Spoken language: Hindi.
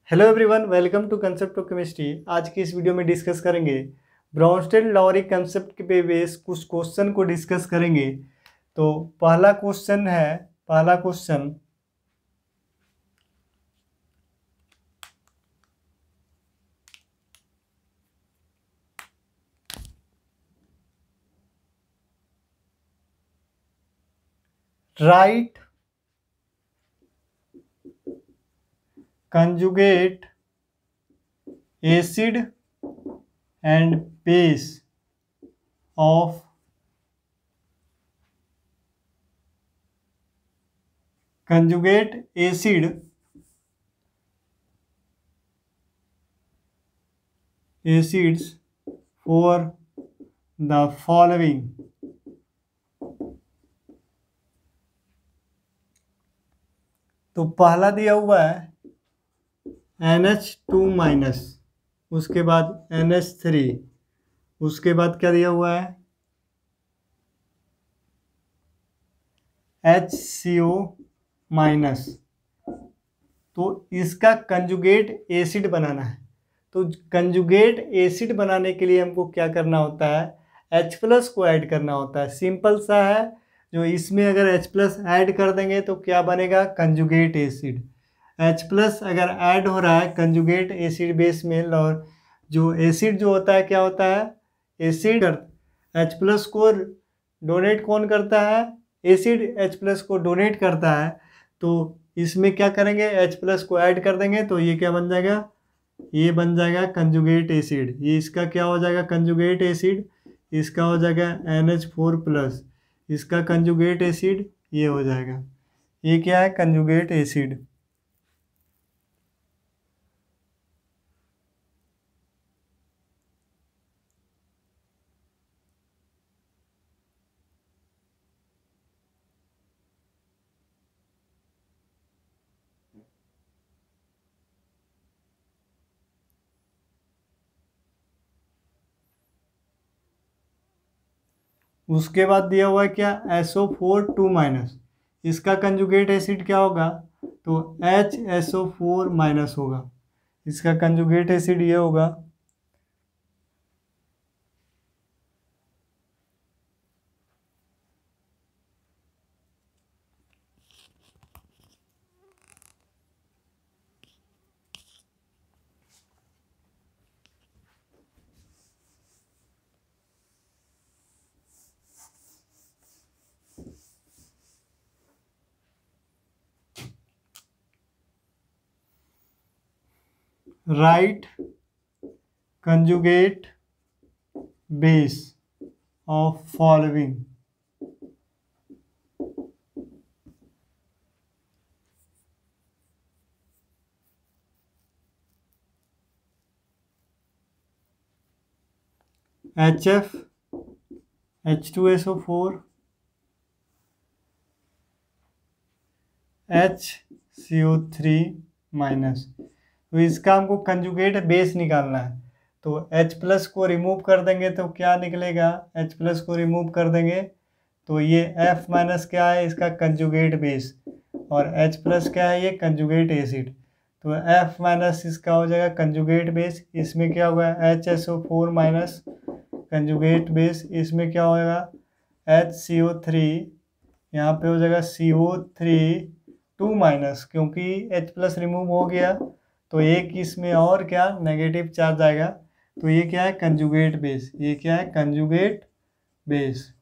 Hello everyone, welcome to concept of chemistry. आज की इस वीडियो में डिस्कस करेंगे ब्राउनस्टेड-लॉरी कंसेप्ट पे बेस कुछ क्वेश्चन को डिस्कस करेंगे। तो पहला question write conjugate acid and base of conjugate acids for the following. तो पहला दिया हुआ है NH2-, उसके बाद NH3, उसके बाद क्या दिया हुआ है HCO-। तो इसका कंजुगेट एसिड बनाना है। तो कंजुगेट एसिड बनाने के लिए हमको क्या करना होता है, H+ को ऐड करना होता है। सिंपल सा है, जो इसमें अगर H+ ऐड कर देंगे तो क्या बनेगा, कंजुगेट एसिड। H+ अगर ऐड हो रहा है कंजुगेट एसिड बेस में, और जो एसिड जो होता है क्या होता है, एसिड H+ को डोनेट कौन करता है, एसिड H+ को डोनेट करता है। तो इसमें क्या करेंगे, H+ को ऐड कर देंगे तो ये क्या बन जाएगा, ये बन जाएगा कंजुगेट एसिड। ये इसका क्या हो जाएगा, कंजुगेट एसिड। इसका हो जाएगा NH4+, इसका कंजुगेट एसिड ये हो जाएगा। ये क्या है, कंजुगेट एसिड। उसके बाद दिया हुआ है क्या, SO4 2-, इसका कंजुगेट एसिड क्या होगा, तो HSO4- होगा। इसका कंजुगेट एसिड ये होगा। Write conjugate base of following. HF, H2SO4, HCO3-। तो इसका हमको कंजुगेट बेस निकालना है। तो H+ को रिमूव कर देंगे तो क्या निकलेगा, H+ को रिमूव कर देंगे तो ये F- क्या है, इसका कंजुगेट बेस, और H+ क्या है, ये कंजुगेट एसिड। तो F- इसका हो जाएगा कंजुगेट बेस। इसमें क्या होगा, HSO4- कंजुगेट बेस। इसमें क्या होगा, HCO3, यहाँ पे हो जाएगा CO3 2-, क्योंकि H+ रिमूव हो गया तो एक इसमें और क्या नेगेटिव चार्ज आएगा। तो ये क्या है, कंजुगेट बेस। ये क्या है, कंजुगेट बेस।